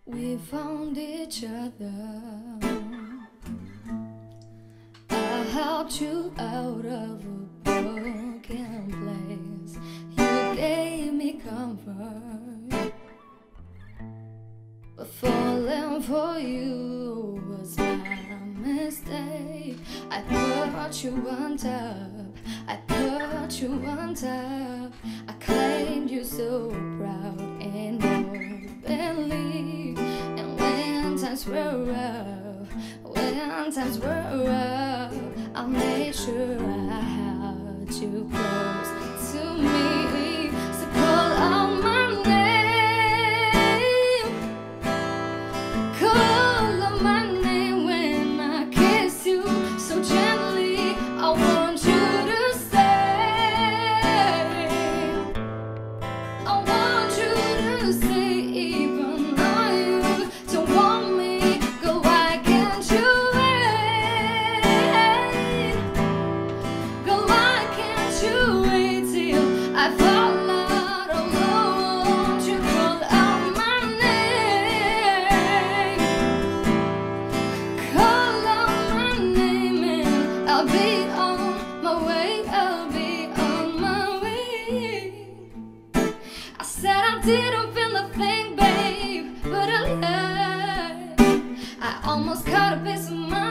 We found each other. I helped you out of a broken place. You gave me comfort, but falling for you was my mistake. I put you on top, I put you on top. I claimed you so proud and openly. And when times were rough, I made sure I held you close to me. So call out my name, call out my name when I kiss you so gently. I want you to stay. I want you to stay, even though you don't want me. Go, why can't you wait? Go, why can't you wait till I fall out of love? Won't you call out my name? Call out my name and I'll be on my way. I'll be on my way. I said I didn't feel a thing, babe, but I lied. I almost caught a piece of my